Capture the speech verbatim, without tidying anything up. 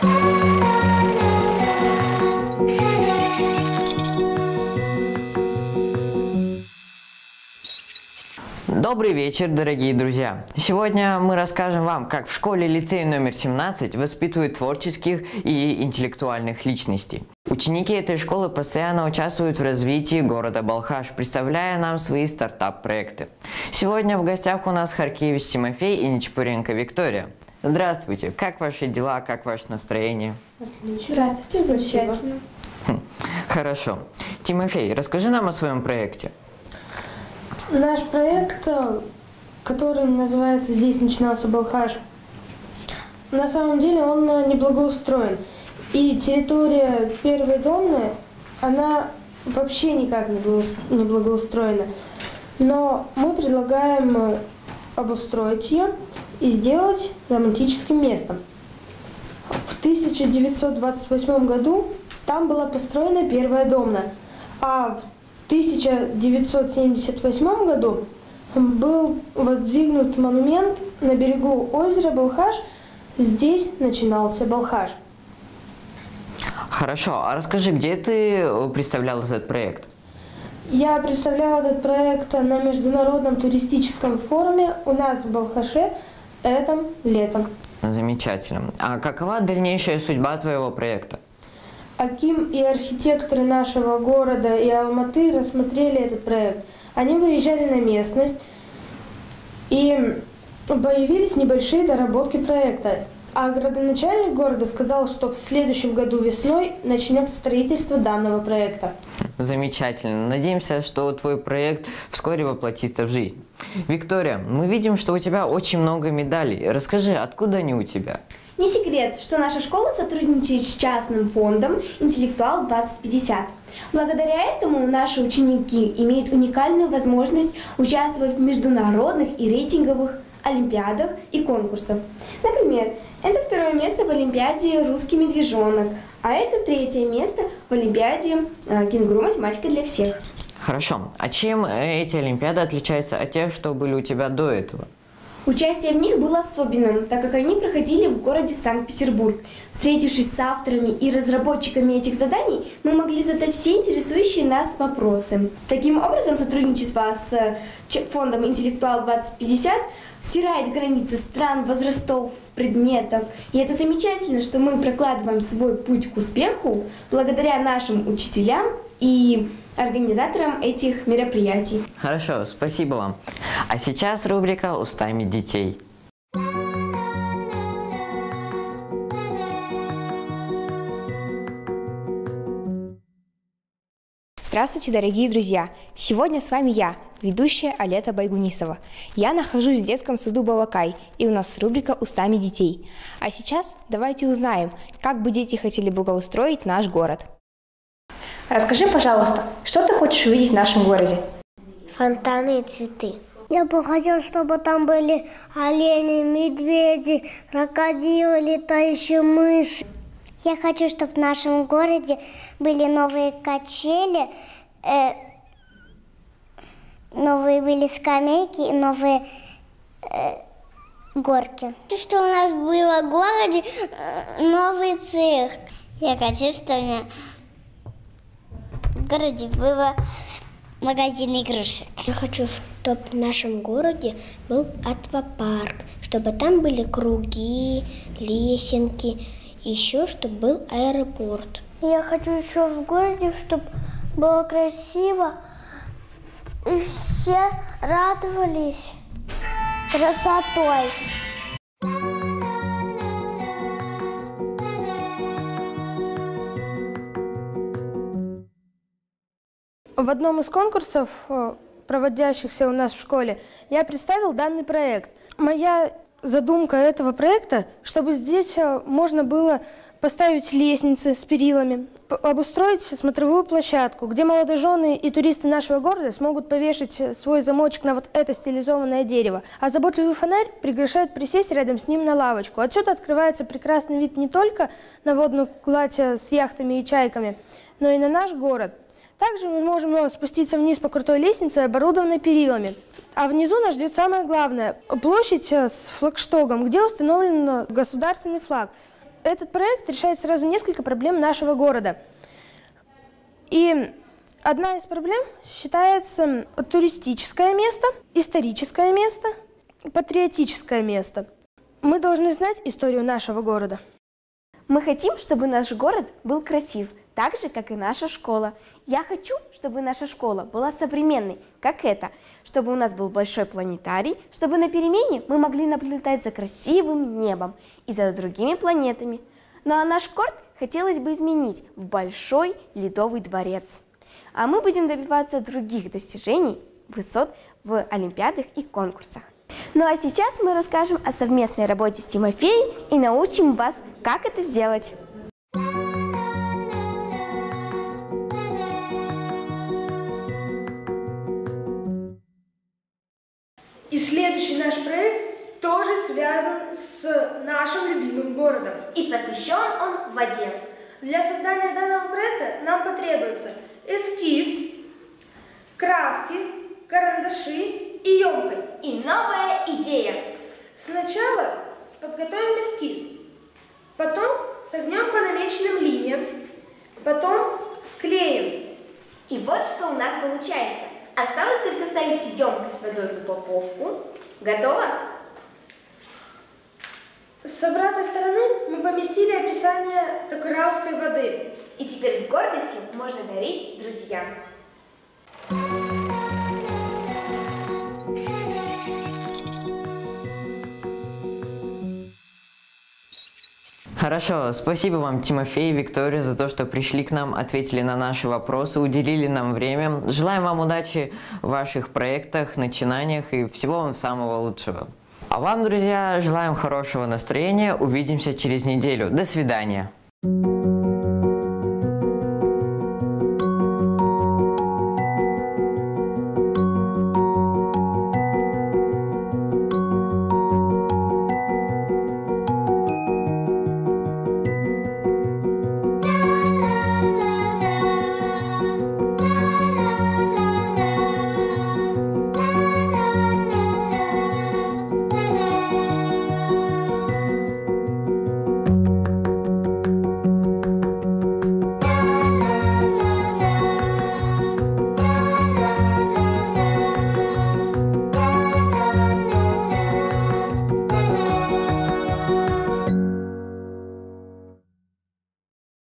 Добрый вечер, дорогие друзья! Сегодня мы расскажем вам, как в школе-лицее номер семнадцать воспитывают творческих и интеллектуальных личностей. Ученики этой школы постоянно участвуют в развитии города Балхаш, представляя нам свои стартап-проекты. Сегодня в гостях у нас Харкевич Тимофей и Нечапуренко Виктория. Здравствуйте! Как ваши дела, как ваше настроение? Отлично. Здравствуйте, замечательно. Хорошо. Тимофей, расскажи нам о своем проекте. Наш проект, который называется «Здесь начинался Балхаш», на самом деле он неблагоустроен. И территория Первой Домны, она вообще никак не благоустроена. Но мы предлагаем обустроить ее и сделать романтическим местом. В тысяча девятьсот двадцать восьмом году там была построена Первая Домна, а в В тысяча девятьсот семьдесят восьмом году был воздвигнут монумент на берегу озера Балхаш. Здесь начинался Балхаш. Хорошо, а расскажи, где ты представлял этот проект? Я представляла этот проект на международном туристическом форуме у нас в Балхаше этим летом. Замечательно. А какова дальнейшая судьба твоего проекта? Аким и архитекторы нашего города и Алматы рассмотрели этот проект. Они выезжали на местность, и появились небольшие доработки проекта. А градоначальник города сказал, что в следующем году весной начнется строительство данного проекта. Замечательно. Надеемся, что твой проект вскоре воплотится в жизнь. Виктория, мы видим, что у тебя очень много медалей. Расскажи, откуда они у тебя? Не секрет, что наша школа сотрудничает с частным фондом «Интеллектуал двадцать пятьдесят». Благодаря этому наши ученики имеют уникальную возможность участвовать в международных и рейтинговых олимпиадах и конкурсах. Например, это второе место в олимпиаде «Русский медвежонок», а это третье место в олимпиаде «Кенгуру. Математика для всех». Хорошо. А чем эти олимпиады отличаются от тех, что были у тебя до этого? Участие в них было особенным, так как они проходили в городе Санкт-Петербург. Встретившись с авторами и разработчиками этих заданий, мы могли задать все интересующие нас вопросы. Таким образом, сотрудничество с фондом «Интеллектуал двадцать пятьдесят» стирает границы стран, возрастов, предметов. И это замечательно, что мы прокладываем свой путь к успеху благодаря нашим учителям и организаторам этих мероприятий. Хорошо, спасибо вам. А сейчас рубрика «Устами детей». Здравствуйте, дорогие друзья! Сегодня с вами я, ведущая Алета Байгунисова. Я нахожусь в детском саду Балакай, и у нас рубрика «Устами детей». А сейчас давайте узнаем, как бы дети хотели благоустроить наш город. Расскажи, пожалуйста, что ты хочешь увидеть в нашем городе? Фонтаны и цветы. Я бы хотела, чтобы там были олени, медведи, крокодилы, летающие мыши. Я хочу, чтобы в нашем городе были новые качели, э, новые были скамейки и новые э, горки. Хочу, чтобы у нас было в городе э, новый цирк. Я хочу, чтобы у меня в городе было магазин игрушек. Я хочу, чтобы в нашем городе был аквапарк, чтобы там были круги, лесенки, еще чтобы был аэропорт. Я хочу еще в городе, чтобы было красиво, и все радовались красотой. В одном из конкурсов, проводящихся у нас в школе, я представил данный проект. Моя задумка этого проекта, чтобы здесь можно было поставить лестницы с перилами, обустроить смотровую площадку, где молодожены и туристы нашего города смогут повешать свой замочек на вот это стилизованное дерево. А заботливый фонарь приглашает присесть рядом с ним на лавочку. Отсюда открывается прекрасный вид не только на водную гладь с яхтами и чайками, но и на наш город. Также мы можем спуститься вниз по крутой лестнице, оборудованной перилами. А внизу нас ждет самое главное – площадь с флагштогом, где установлен государственный флаг. этот проект решает сразу несколько проблем нашего города. И одна из проблем считается туристическое место, историческое место, патриотическое место. Мы должны знать историю нашего города. Мы хотим, чтобы наш город был красив, так же, как и наша школа. Я хочу, чтобы наша школа была современной, как эта, чтобы у нас был большой планетарий, чтобы на перемене мы могли наблюдать за красивым небом и за другими планетами. Ну а наш корт хотелось бы изменить в большой ледовый дворец. А мы будем добиваться других достижений, высот в олимпиадах и конкурсах. Ну а сейчас мы расскажем о совместной работе с Тимофеем и научим вас, как это сделать. И следующий наш проект тоже связан с нашим любимым городом. И посвящен он воде. Для создания данного проекта нам потребуется эскиз, краски, карандаши и емкость. И новая идея. Сначала подготовим эскиз, потом согнем по намеченным линиям, потом склеим. И вот что у нас получается. Осталось только ставить емкость с водой в упаковку. Готово? С обратной стороны мы поместили описание токарауской воды. И теперь с гордостью можно дарить друзьям. Хорошо, спасибо вам, Тимофей и Виктория, за то, что пришли к нам, ответили на наши вопросы, уделили нам время. Желаем вам удачи в ваших проектах, начинаниях и всего вам самого лучшего. А вам, друзья, желаем хорошего настроения. Увидимся через неделю. До свидания.